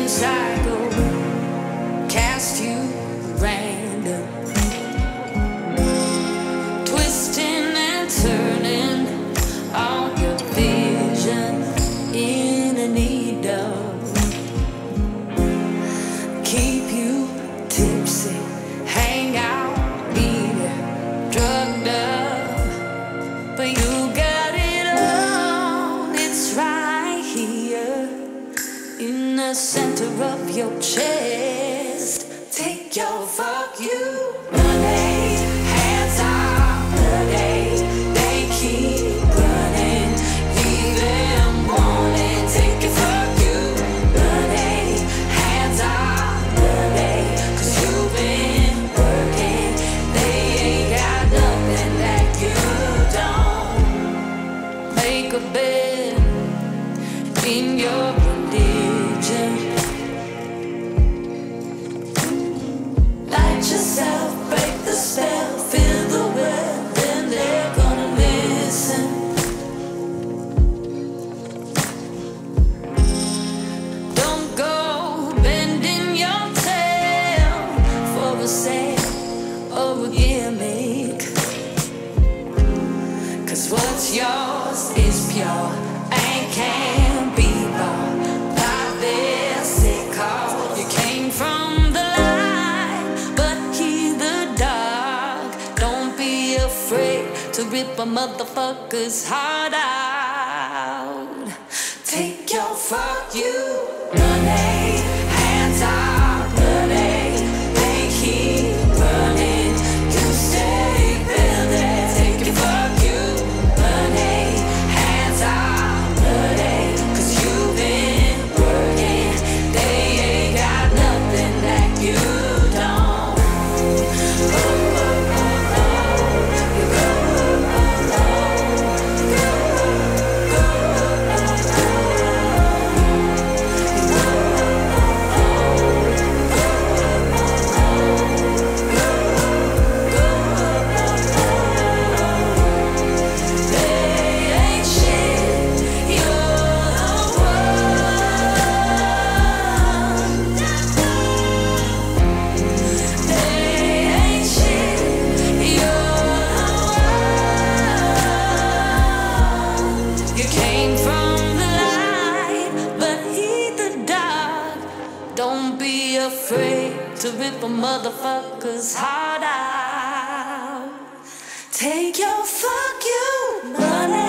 cycle, cast you random, twisting and turning all your vision in a needle, keep you tipsy, hang out, be drugged up, but you got it all. It's right here in the center of your chest. Take your fuck you money, hands off bloody. They keep running, leave them wanting. Take your fuck you money, hands off bloody. 'Cause you've been working, they ain't got nothing that you don't. Make a bed in your religion. Light yourself, break the spell, feel the well, then they're gonna listen. Don't go bending your tail for a sale or a gimmick. 'Cause what's yours is pure and can't be bought by this sick call. You came from the light, but hear the dark. Don't be afraid to rip a motherfucker's heart out. Take your fuck you money, hands off bloody. They keep running, you stay building. Take your fuck you money, hands off bloody. 'Cause you've been working, they ain't got nothing that you don't. Oh, oh, oh, oh. You go, oh, oh, oh. Go, go, oh, oh, oh. You go, oh, afraid to rip a motherfucker's heart out. Take your fuck you money.